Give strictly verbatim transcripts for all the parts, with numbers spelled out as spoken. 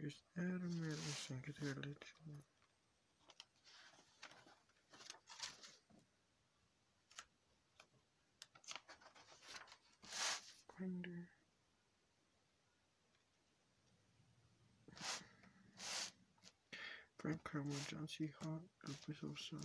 Here's Adam Madison, get her legend. Grinder. Frank Carmel, John C. Hart, Elvis Osa.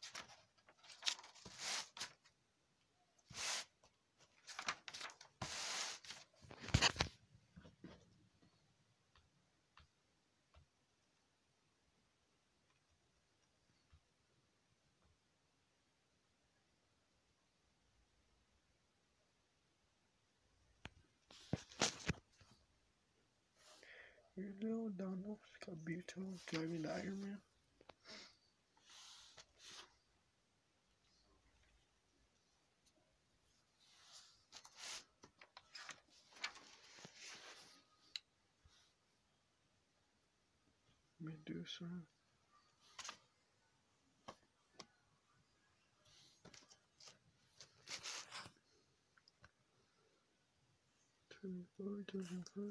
Here's Lil Donald, Cabuto, driving the Iron Man. Medusa. twenty-four, two thousand five.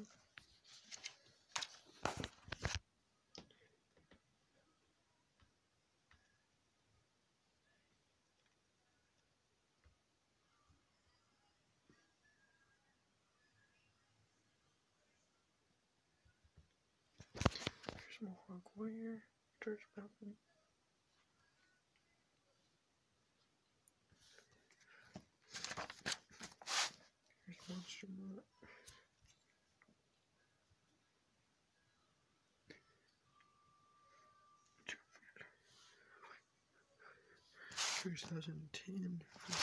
Here's Mohawk Warrior, George Mountain. Here's Monster Mutt. Here's twenty ten.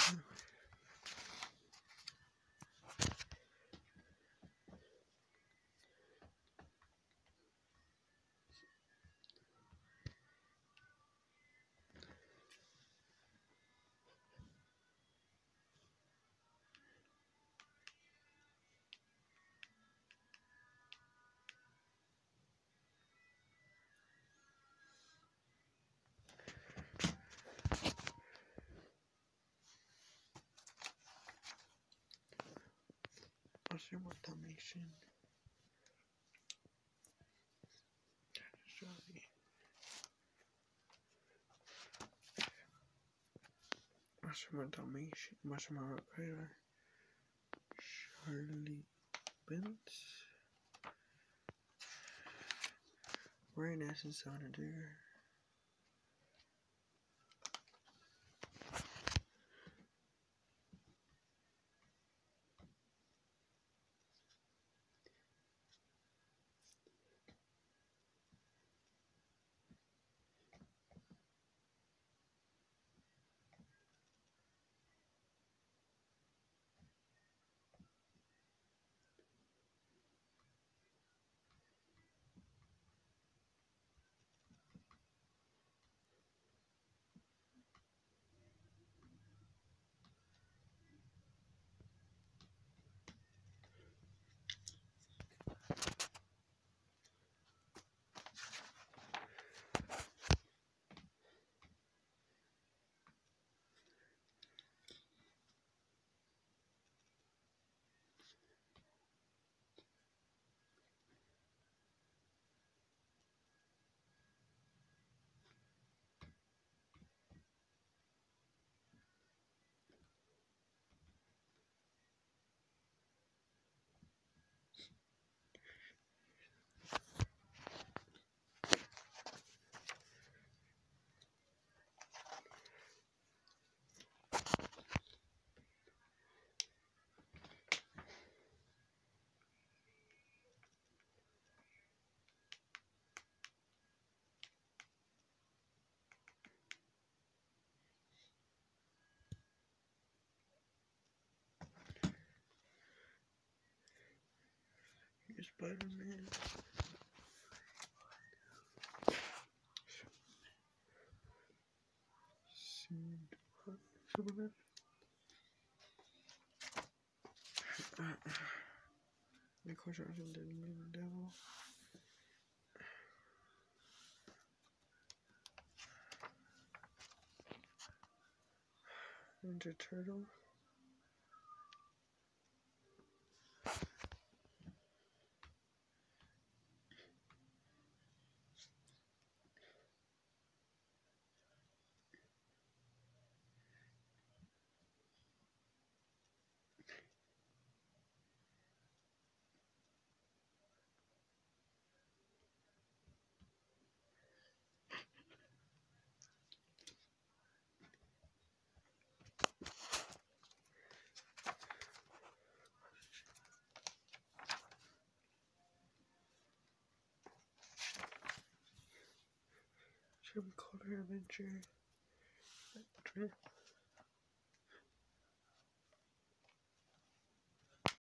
Monster Mutt Dalmatian. Charlie. Monster Mutt Dalmatian. Monster Mutt Rider. Charlie Benz. Ryan Aston Sonitor. Here's Spider-Man. Superman. Uh, Nicole Johnson didn't mean the devil. Ninja Turtle. Trim Color Avenger.